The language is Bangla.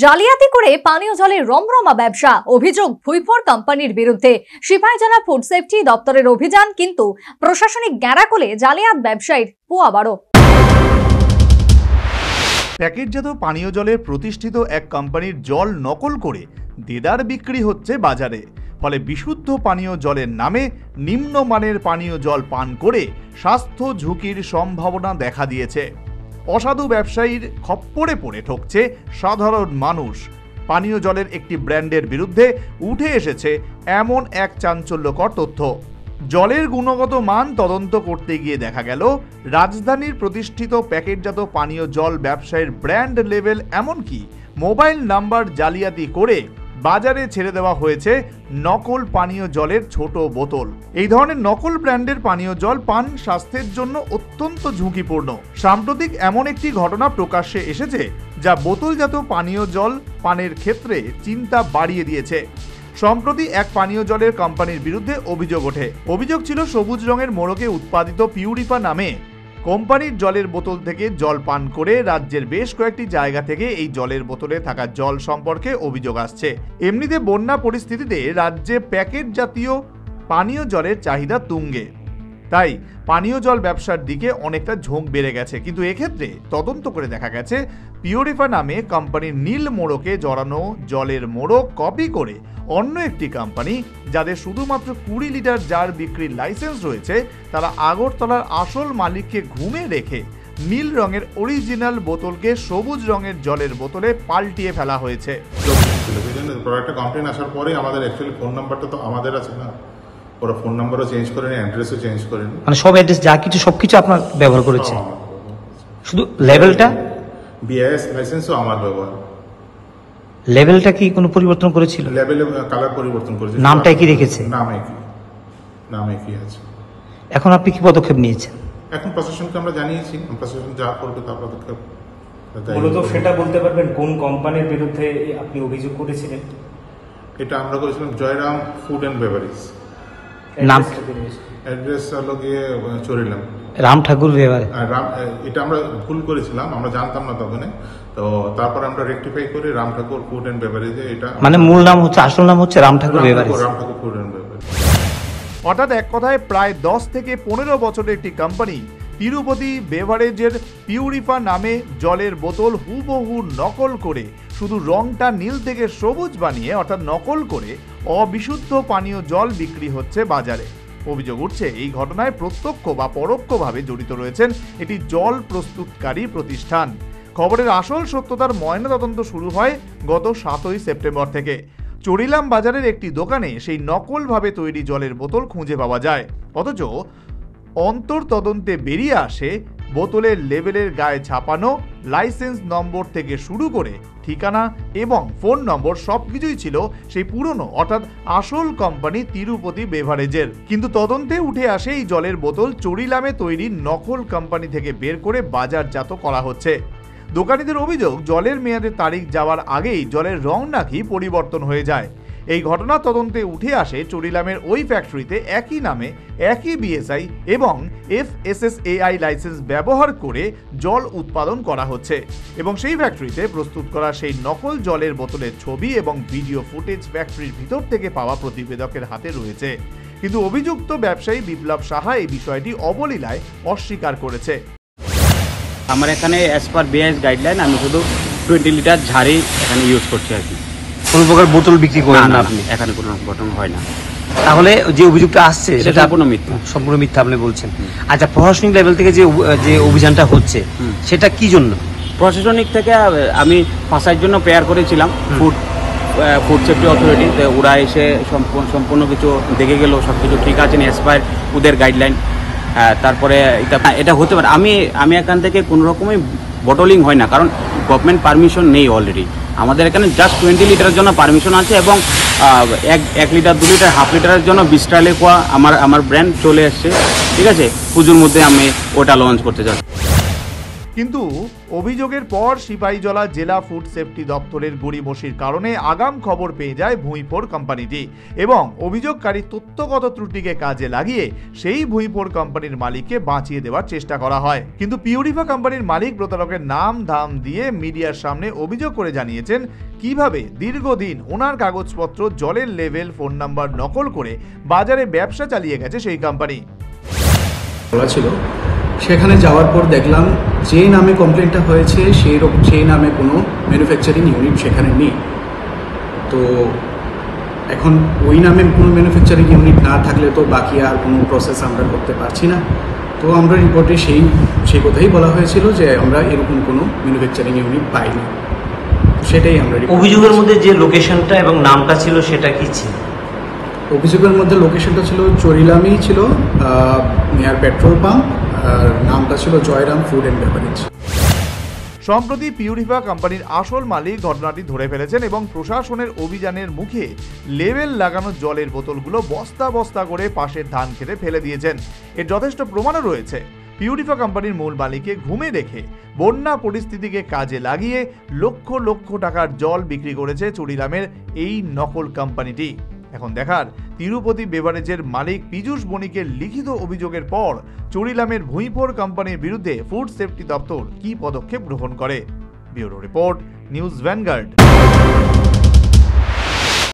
জালিয়াতি করে পানীয় জলের রমরমা ব্যবসা, অভিযোগ ভুইফোর কোম্পানির বিরুদ্ধে। সিপাহীজলা ফুড সেফটি দপ্তরের অভিযান, কিন্তু প্রশাসনিক গ্যাঁড়াকলে জালিয়াত ব্যবসায়ীর পোয়াবারো। প্যাকেটজাত পানীয় জলের প্রতিষ্ঠিত এক কোম্পানির জল নকল করে দেদার বিক্রি হচ্ছে বাজারে। ফলে বিশুদ্ধ পানীয় জলের নামে নিম্নমানের পানীয় জল পান করে স্বাস্থ্য ঝুঁকির সম্ভাবনা দেখা দিয়েছে। অসাধু ব্যবসায়ীর খপ্পরে পড়ে ঠকছে সাধারণ মানুষ। পানীয় জলের একটি ব্র্যান্ডের বিরুদ্ধে উঠে এসেছে এমন এক চাঞ্চল্যকর তথ্য। জলের গুণগত মান তদন্ত করতে গিয়ে দেখা গেল রাজধানীর প্রতিষ্ঠিত প্যাকেটজাত পানীয় জল ব্যবসায়ীর ব্র্যান্ড লেভেল, এমনকি মোবাইল নাম্বার জালিয়াতি করে বাজারে ছেড়ে দেওয়া হয়েছে নকল পানীয় জলের ছোট বোতল। এই ধরনের নকল ব্র্যান্ডের পানীয় জল পান স্বাস্থ্যের জন্য অত্যন্ত ঝুঁকিপূর্ণ। সাম্প্রতিক এমন একটি ঘটনা প্রকাশ্যে এসেছে যা বোতলজাত পানীয় জল পানের ক্ষেত্রে চিন্তা বাড়িয়ে দিয়েছে। সম্প্রতি এক পানীয় জলের কোম্পানির বিরুদ্ধে অভিযোগ ওঠে। অভিযোগ ছিল সবুজ রঙের মোড়কে উৎপাদিত পিউরিফা নামে কোম্পানির জলের বোতল থেকে জল পান করে রাজ্যের বেশ কয়েকটি জায়গা থেকে এই জলের বোতলে থাকা জল সম্পর্কে অভিযোগ আসছে। এমনিতে বন্যা পরিস্থিতিতে রাজ্যে প্যাকেট জাতীয় পানীয় জলের চাহিদা তুঙ্গে, তাই পানীয় জল ব্যবসার দিকে অনেকটা ঝোঁক বেড়ে গেছে। কিন্তু এক্ষেত্রে তদন্ত করে দেখা গেছে পিউরিফা নামে কোম্পানির নীল মোড়কে জড়ানো জলের মোড়ক কপি করে অন্য একটি কোম্পানি, যাদের শুধুমাত্র 20 লিটার জার বিক্রির লাইসেন্স রয়েছে, তারা আগরতলার আসল মালিককে ঘুমে রেখে নীল রঙের অরিজিনাল বোতলকে সবুজ রঙের জলের বোতলে পাল্টিয়ে ফেলা হয়েছে। প্রোডাক্টটা কমপ্লেন আসার পরে আমাদের অ্যাকচুয়ালি ফোন নাম্বারটা তো আমাদের আছে না, ওরা ফোন নাম্বারও চেঞ্জ করেনি, অ্যাড্রেসও চেঞ্জ করেনি, মানে সব অ্যাড্রেস যা কিছু সবকিছু আপনার ব্যবহার করেছে, শুধু লেভেলটা বিআইএস লাইসেন্সও আমার ব্যবহার। লেভেলটা কি কোনো পরিবর্তন করেছিল? লেভেল কালার পরিবর্তন করেছে, নামটা কি রেখেছে? নাম একই আছে। এখন আপনি কি পদক্ষেপ নিয়েছেন? এখন প্রশাসনকে আমরা জানিয়েছি, প্রশাসন যা করবে তা পদক্ষেপ। মূলত সেটা বলতে পারবেন কোন কোম্পানির বিরুদ্ধে আপনি অভিযোগ করেছিলেন? এটা আমরা করেছিলাম জয়রাম ফুড অ্যান্ড বেভারেজ। নাম অ্যাড্রেস হলো গিয়ে চরিলাম, রাম ঠাকুর বেভারেজ। এটা আমরা ভুল করেছিলাম, আমরা জানতাম না তখন, তো তারপর আমরা রেকটিফাই করে রাম ঠাকুর ফুড অ্যান্ড বেভারেজে, এটা মানে মূল নাম হচ্ছে, আসল নাম হচ্ছে Ram Thakur beverage. Ram Thakur food and beverage. অর্থাৎ এক কথায় প্রায় 10 থেকে 15 বছরের একটি কোম্পানি তিরুপতি বেভারেজের পিউরিফা নামে জলের বোতল হুবহু নকল করে, শুধু রংটা নীল থেকে সবুজ বানিয়ে অর্থাৎ নকল করে অবিশুদ্ধ পানীয় জল বিক্রি হচ্ছে বাজারে। অভিযোগ উঠছে এই ঘটনায় প্রত্যক্ষ বা পরোক্ষভাবে জড়িত রয়েছেন এটি জল প্রস্তুতকারী প্রতিষ্ঠান। খবরের আসল সত্যতার ময়নাতদন্ত শুরু হয় গত 7ই সেপ্টেম্বর থেকে। চরিলাম বাজারের একটি দোকানে সেই নকলভাবে তৈরি জলের বোতল খুঁজে পাওয়া যায়। অথচ অন্তর্তদন্তে বেরিয়ে আসে বোতলের লেবেলের গায়ে ছাপানো লাইসেন্স নম্বর থেকে শুরু করে ঠিকানা এবং ফোন নম্বর সবকিছুই ছিল সেই পুরনো অর্থাৎ আসল কোম্পানি তিরুপতি বেভারেজের। কিন্তু তদন্তে উঠে আসে এই জলের বোতল চরিলামে তৈরি নকল কোম্পানি থেকে বের করে বাজারজাত করা হচ্ছে। দোকানিদের অভিযোগ, জলের মেয়াদের তারিখ যাওয়ার আগেই জলের রং নাকি পরিবর্তন হয়ে যায়। এই ঘটনা তদন্তে উঠে আসে চরিলামের ওই ফ্যাক্টরিতে একই নামে একই বিএসআই এবং FSSAI লাইসেন্স ব্যবহার করে জল উৎপাদন করা হচ্ছে এবং সেই ফ্যাক্টরিতে প্রস্তুত করা সেই নকল জলের বোতলের ছবি এবং ভিডিও ফুটেজ ফ্যাক্টরির ভিতর থেকে পাওয়া প্রতিবেদকের হাতে রয়েছে। কিন্তু অভিযুক্ত ব্যবসায়ী বিপ্লব সাহা এই বিষয়টি অবলীলায় অস্বীকার করেছে। আমার এখানে অ্যাজ পার বিআইএস গাইডলাইন আমি শুধু 20 লিটার ঝাড়ি এখানে ইউজ করছি আর কি। কোনো প্রকার বোতল বিক্রি করেন না আপনি? এখানে কোনো ঘটনা হয় না। তাহলে যে অভিযোগটা আসছে সেটা সম্পূর্ণ মিথ্যা। সম্পূর্ণ মিথ্যা আপনি বলছেন। আচ্ছা, প্রশাসনিক লেভেল থেকে যে অভিযানটা হচ্ছে সেটা কি জন্য? প্রশাসনিক থেকে আমি ফাঁসার জন্য প্রেয়ার করেছিলাম ফুড সেফটি অথরিটি, ওরা এসে সম্পূর্ণ কিছু দেখে গেল, সব কিছু ঠিক আছে অ্যাজ পার ওদের গাইডলাইন। তারপরে এটা হতে পারে আমি এখান থেকে কোনো রকমই বটলিং হয় না, কারণ গভর্নমেন্ট পারমিশন নেই অলরেডি। আমাদের এখানে জাস্ট 20 লিটারের জন্য পারমিশন আছে এবং 1 লিটার 2 লিটার হাফ লিটারের জন্য 20 টা লেখা আমার ব্র্যান্ড চলে এসছে। ঠিক আছে, পুজোর মধ্যে আমি ওটা লঞ্চ করতে যাচ্ছি। কিন্তু অভিযোগের পর সিপাহীজলা জেলা ফুড সেফটি দপ্তরের গড়িমসির কারণে আগাম খবর পেয়ে যায় ভুঁইফোড় কোম্পানিটি এবং অভিযোগকারী তথ্যগত ত্রুটিকে কাজে লাগিয়ে সেই ভুঁইফোড় কোম্পানির মালিককে বাঁচিয়ে দেওয়ার চেষ্টা করা হয়। কিন্তু পিউরিফা কোম্পানির মালিক প্রতারকের নাম ধাম দিয়ে মিডিয়ার সামনে অভিযোগ করে জানিয়েছেন কিভাবে দীর্ঘদিন ওনার কাগজপত্র, জলের লেভেল, ফোন নাম্বার নকল করে বাজারে ব্যবসা চালিয়ে গেছে সেই কোম্পানি। বলা ছিল, সেখানে যাওয়ার পর দেখলাম যে নামে কমপ্লেনটা হয়েছে সেই নামে কোনো ম্যানুফ্যাকচারিং ইউনিট সেখানে নেই। তো এখন ওই নামে কোনো ম্যানুফ্যাকচারিং ইউনিট না থাকলে তো বাকি আর কোনো প্রসেস আমরা করতে পারছি না। তো আমরা রিপোর্টে সেই কথাই বলা হয়েছিল যে আমরা এরকম কোনো ম্যানুফ্যাকচারিং ইউনিট পাইনি। সেটাই আমরা অভিযোগের মধ্যে যে লোকেশনটা এবং নামটা ছিল সেটা কি ছিল? অভিযোগের মধ্যে লোকেশনটা ছিল চরিলামি ছিল, নিয়ার পেট্রোল পাম্প, আর নামটা ছিল জয়রাম ফুড অ্যান্ড বেভারেজ। সম্প্রতি পিউরিফা কোম্পানির আসল মালিক ঘটনাটি ধরে ফেলেছেন এবং প্রশাসনের অভিযানের মুখে লেবেল লাগানো জলের বোতলগুলো বস্তা বস্তা করে পাশের ধান খেতে ফেলে দিয়েছেন। এর যথেষ্ট প্রমাণও রয়েছে। পিউরিফা কোম্পানির মূল মালিককে ঘুমে রেখে বন্যা পরিস্থিতিকে কাজে লাগিয়ে লক্ষ লক্ষ টাকার জল বিক্রি করেছে চুড়িলামের এই নকল কোম্পানিটি। এখন দেখার তিরুপতি বেভারেজের মালিক পীযূষ বণিকের লিখিত অভিযোগের পর চুড়িলামের ভুঁইফোড় কোম্পানির বিরুদ্ধে ফুড সেফটি দপ্তর কী পদক্ষেপ গ্রহণ করে। Bureau report, news vanguard.